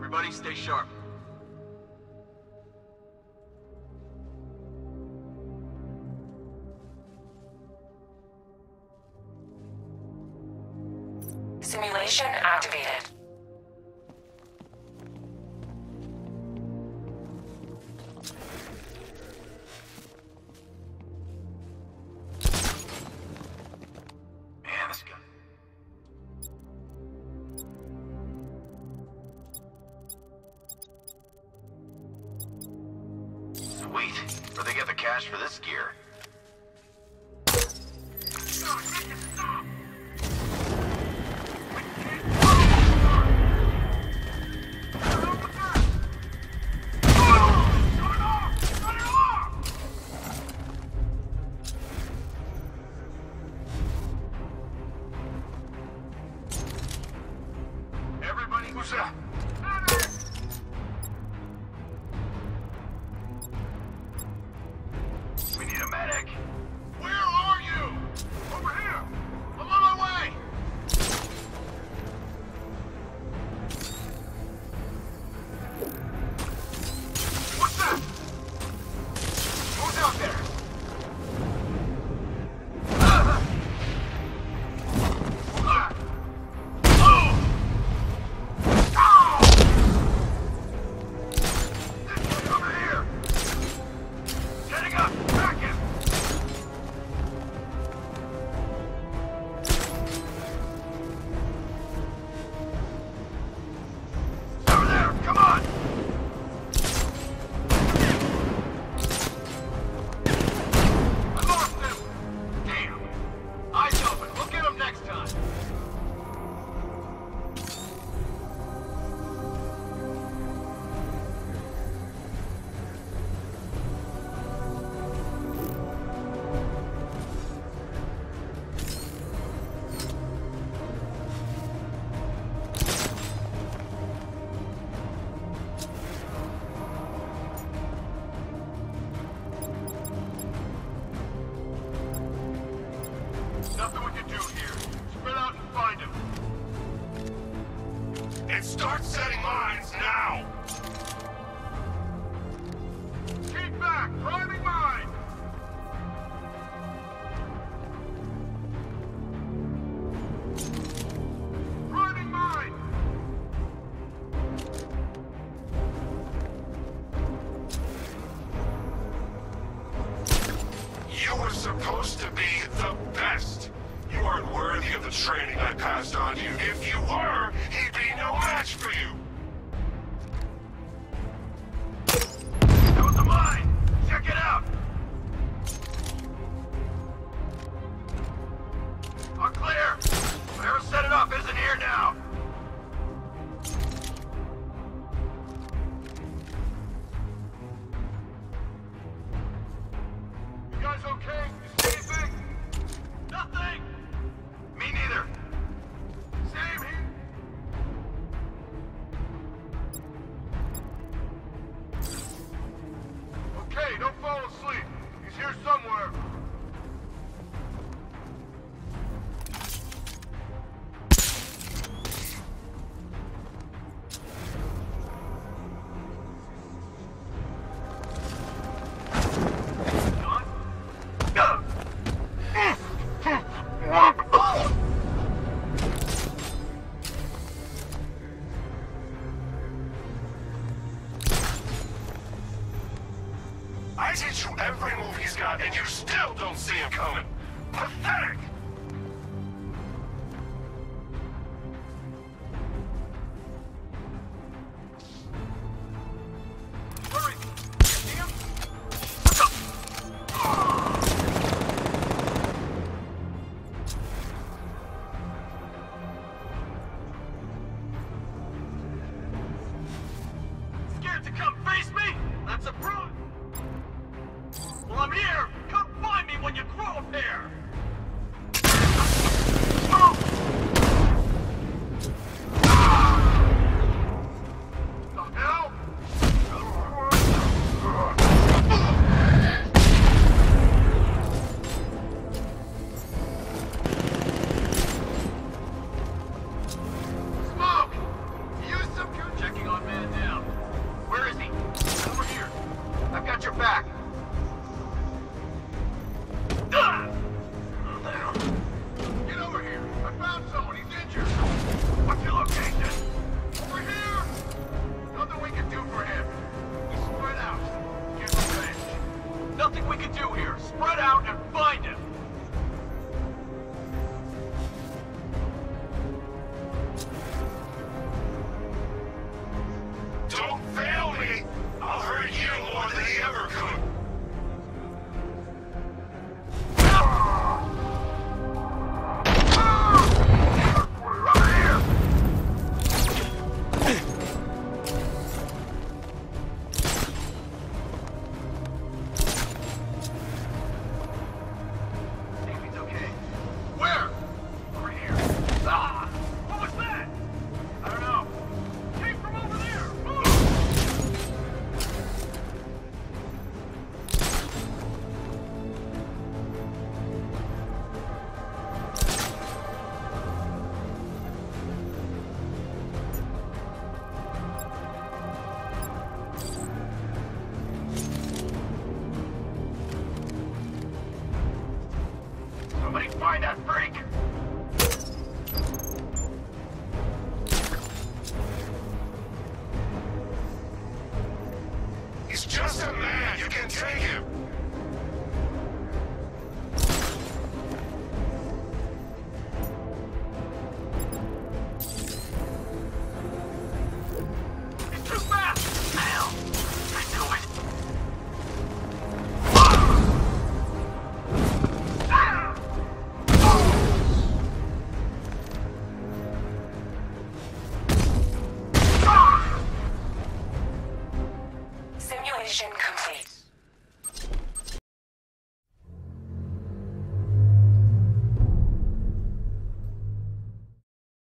Everybody stay sharp. Simulation activated. Man, this gun. Sweet. Where'd they get the cash for this gear? Everybody, who's that? We need a medic. Where are you? Over here. I'm on my way. What's that? Who's out there? Over here. Setting up. Back him. Over there. Come on. I lost him. Damn. Eyes open. We'll get him next time. Nothing we can do here. Spread out and find him. And start setting mines now! Keep back! Priming mine! Priming mine! You were supposed to be the best. You aren't worthy of the training I passed on you. If you were, he'd be no match for you. That was a mine! Check it out! All clear! Whoever set it up isn't here now! You guys okay? You see anything? Nothing! Me neither. Same here. Okay, don't fall asleep. He's here somewhere. I teach you every move he's got, and you still don't see him coming. Pathetic! Hurry! See him? What's up? Scared to come face me? That's a brute! Well, I'm here! Come find me when you grow a pair! The hell? Smoke! Use some checking on man. nothing we can do here. Spread out and find him. Don't fail me! I'll hurt you more than he ever could! Somebody find that freak!